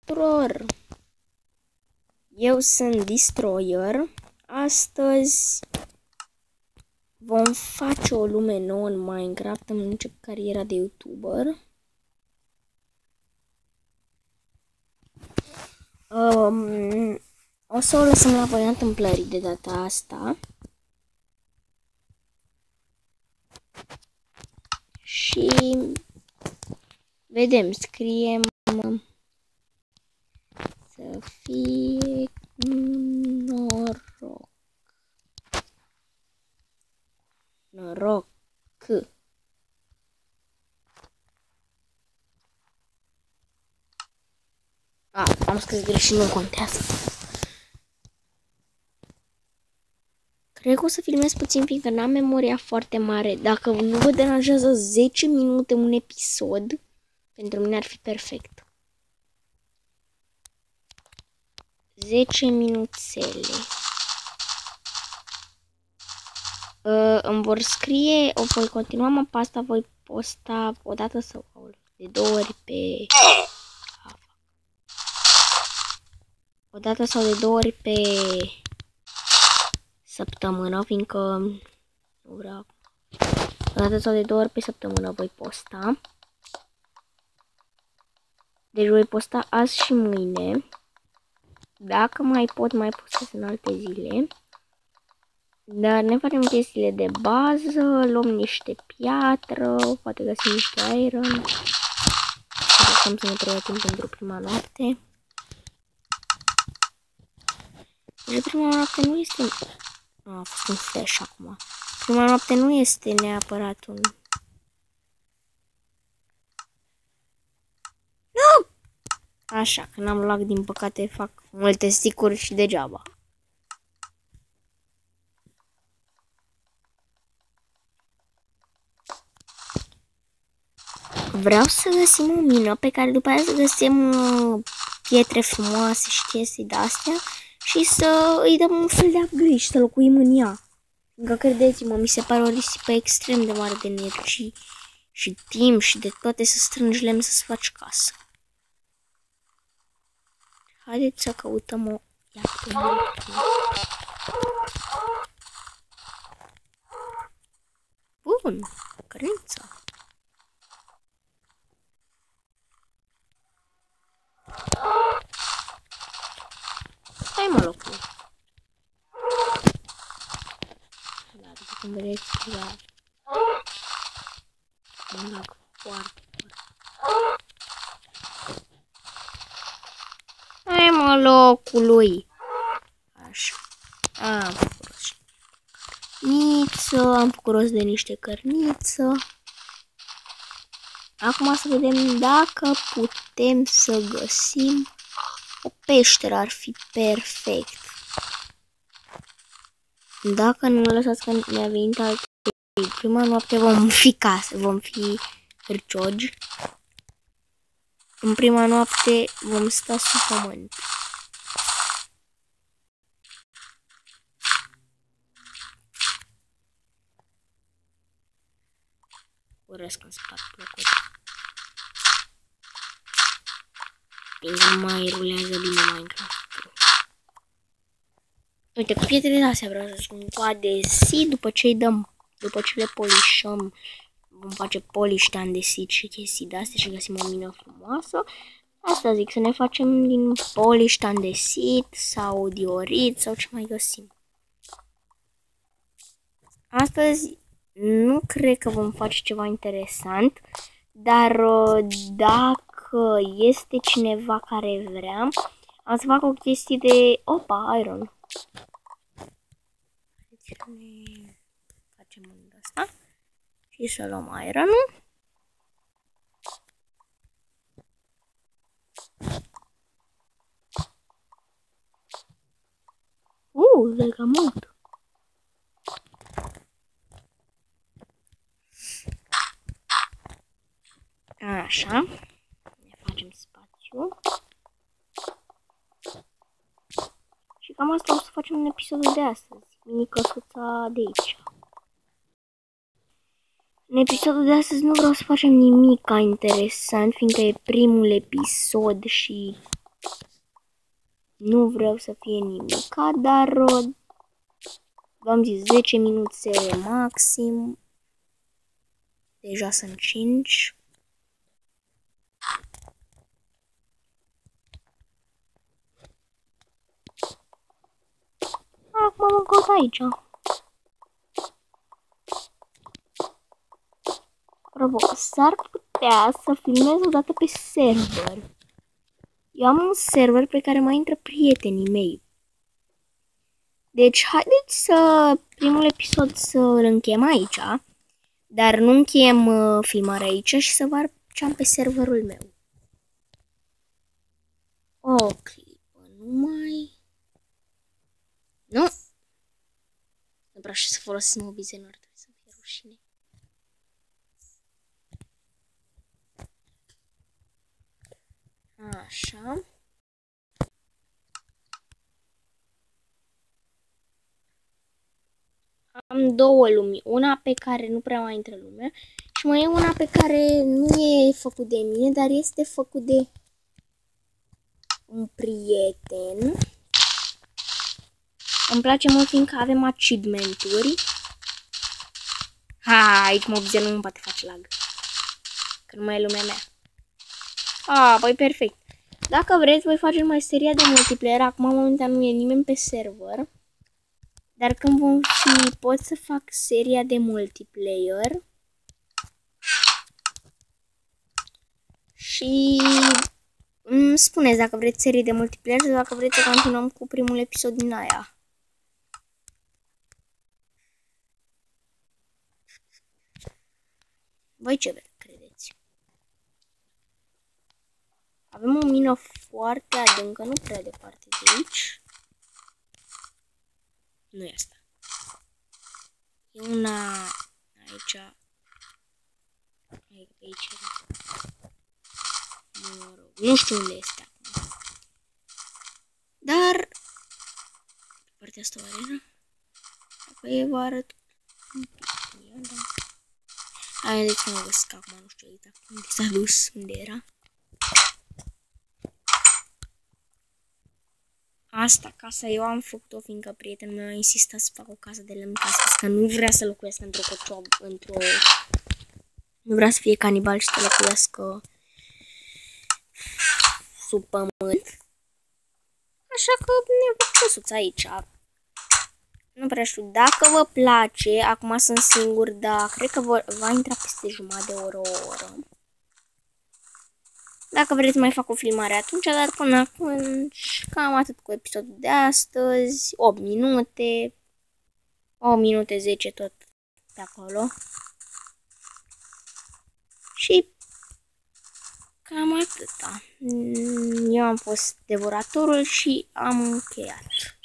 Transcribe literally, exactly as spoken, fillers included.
tuturor! Eu sunt Destroyer. Astăzi vom face o lume nouă în Minecraft. Am început cariera de YouTuber. Um, o să o lăsăm la voia întâmplării de data asta. Și vedem, scriem să fie noroc. Noroc. A, am scris greșit, nu contează. Cred că o să filmez puțin, fiindcă n-am memoria foarte mare. Dacă nu vă deranjează zece minute un episod, pentru mine ar fi perfect. zece minuțele. Uh, îmi vor scrie, o voi continua mapa asta, voi posta o dată sau de două ori pe... O dată sau de două ori pe săptămână, fiindcă nu vreau. O dată sau de două ori pe săptămână voi posta. Deci voi posta azi și mâine. Dacă mai pot, mai postez în alte zile. Dar ne facem chestiile de bază, luăm niște piatră, poate găsim niște iron. Încercăm să ne pregătim pentru prima noapte. Deci prima noapte nu este... A, a fost un flash acum. Prima noapte nu este neapărat un... Nu! Așa, când am lag, din păcate, fac multe sticuri și degeaba. Vreau să găsim o mină pe care după aia să găsim uh, pietre frumoase și chestii de-astea și să îi dăm un fel de upgrade și să locuim în ea. Încă credeți-mă, mi se pare o risipă extrem de mare de energie și timp și de toate să strângi lemn să-ți faci casă. Haideți să căutăm o... Bun, crență. Stai mă locul. Da, după cum vedeți, da. Un lac foarte, foarte. Hai mă locului. Așa. Am făcut rost niță, am făcut rost de niște cărniță. Acum să vedem dacă putem să găsim o peșteră, ar fi perfect. Dacă nu lăsați că mi-a venit alte prima noapte vom fi case, vom fi hârciogi. În prima noapte vom sta sub pământ. Urăsc când spart locuri. Fiindcă nu mai rulează bine Minecraft. Uite, cu pietrele astea vreau să spun cu adesit, după ce îi dăm, după ce le polișăm, vom face polish de andesit și chestii de astea și găsim o mină frumoasă. Asta zic, să ne facem din polish de andesit sau diorit sau ce mai găsim. Astăzi nu cred că vom face ceva interesant, dar dacă este cineva care vrea, am să fac o chestie de... Opa, iron. Deci ne facem în asta și să luăm iron-ul. Uh, legamot. Așa. Ne facem spațiu. Și cam asta o să facem în episodul de astăzi. Mini-căsuța de aici. În episodul de astăzi nu vreau să facem nimic interesant, fiindcă e primul episod și Nu vreau să fie nimic, dar v-am zis zece minute maxim. Deja sunt cinci. Acum am încă aici. Apropo, s-ar putea să filmez o dată pe server. Eu am un server pe care mai intră prietenii mei. Deci, haideți să primul episod să îl încheiem aici, dar nu încheiem uh, filmarea aici și să vă arăt ce am pe serverul meu. O clipă, numai... Nu! Nu vreau și să folosesc mobize, nu ar trebui să fie rușine. Așa. Am două lumi, una pe care nu prea mai intră lumea și mai e una pe care nu e făcut de mine, dar este făcut de un prieten. Îmi place mult fiindcă avem achievement-uri. Ha, aici mobizelul nu poate face lag, că nu mai e lumea mea. A, păi perfect. Dacă vreți, voi face mai seria de multiplayer. Acum, momentan, nu e nimeni pe server. Dar când vom fi, pot să fac seria de multiplayer. Și îmi spuneți dacă vreți serie de multiplayer sau dacă vreți să continuăm cu primul episod din aia. Voi ce credeți? Avem o mină foarte adâncă, nu prea departe de aici. Nu e asta. E una aici. Aici. Mă rog, nu știu unde este acum. Dar partea asta o arena. Apoi vă arăt. Hai, deci nu mă găsesc acum, nu știu exact unde s-a dus, unde era. Asta, casa, eu am făcut-o fiindcă prietenul meu a insistat să fac o casă de lemn, că a spus că nu vrea să locuiască într-o cocioabă, într-o... Nu vrea să fie canibal și să locuiască sub pământ. Așa că ne-am făcut căsuța aici. Nu prea știu dacă vă place, acum sunt singur, dar cred că va intra peste jumătate de oră, o oră. Dacă vreți mai fac o filmare atunci, dar până acum cam atât cu episodul de astăzi. opt minute, opt minute zece tot pe acolo. Și cam atâta. Eu am fost devoratorul și am încheiat.